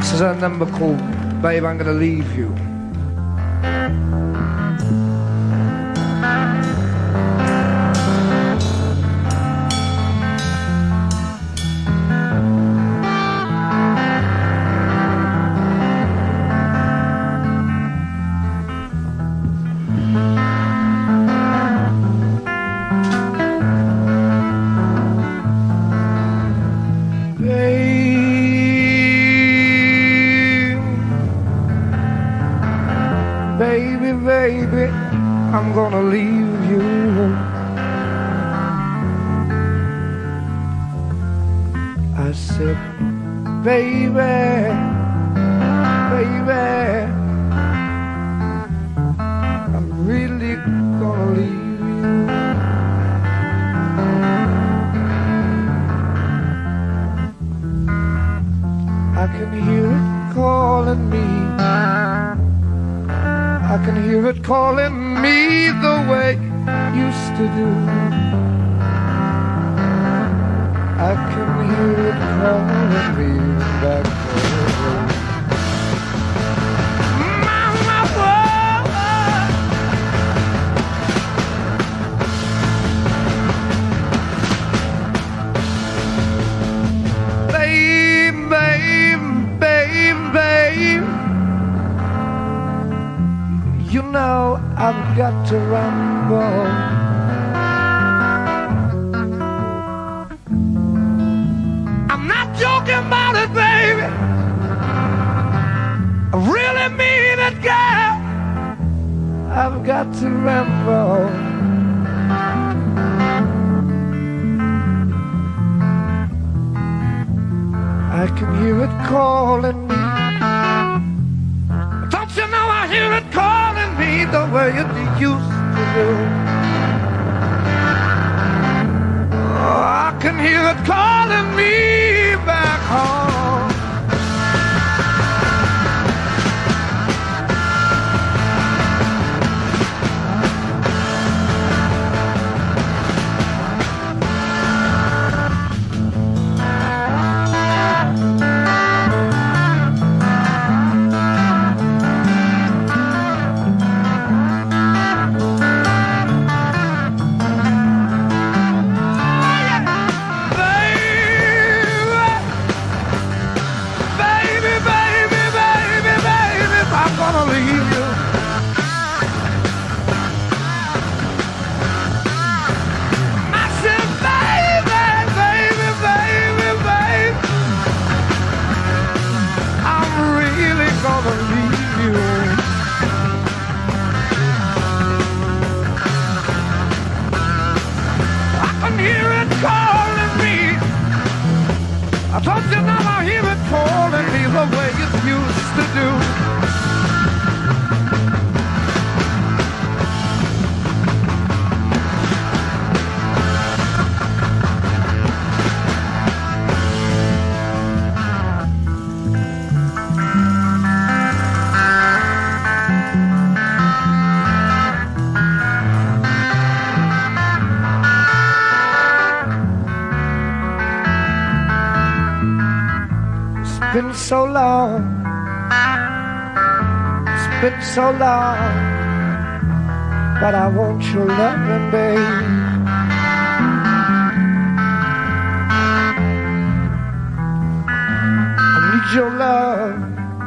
This is a number called Babe, I'm Gonna Leave You. Baby, baby, I'm gonna leave you. I said, baby, baby, I'm really gonna leave you. I can hear it calling me. I can hear it calling me the way it used to do. I can hear it calling me back home. Mama, babe, babe, babe, babe, you know I've got to rumble. I'm not joking about it, baby. I really mean it, girl. I've got to rumble. I can hear it calling me. Don't you know I hear it calling me the way it used to do? Oh, I can hear it calling me back home. I told you now I hear it calling me the way it used to do. Been so long, it's been so long, but I want your loving, babe. I need your love,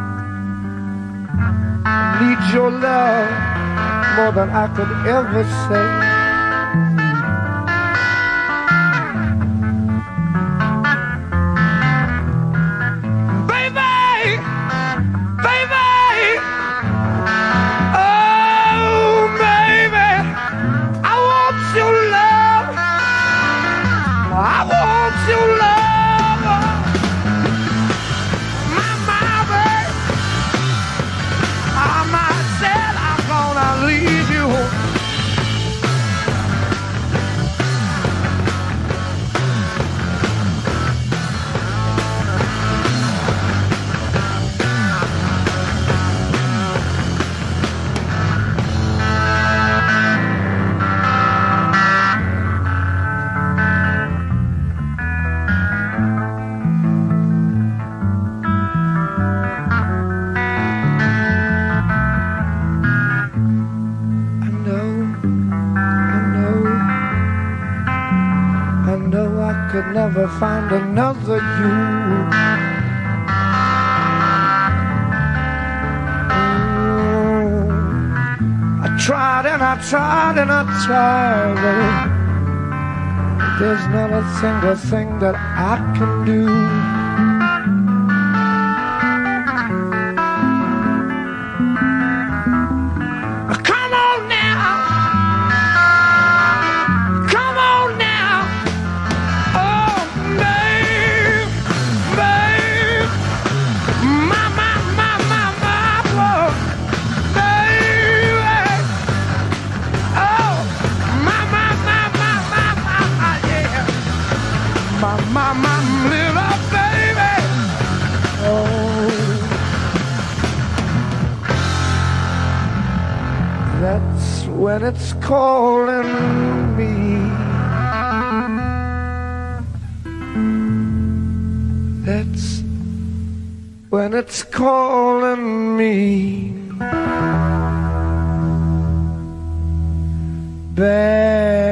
I need your love more than I could ever say. I want your love, my baby. I said I'm gonna leave you. I know I could never find another you. I tried and I tried and I tried, but there's not a single thing that I can do. Come on now, come on now, oh babe, babe, my, oh, baby, oh, my, yeah, my little baby, oh, that's when it's calling me. That's when it's calling me back.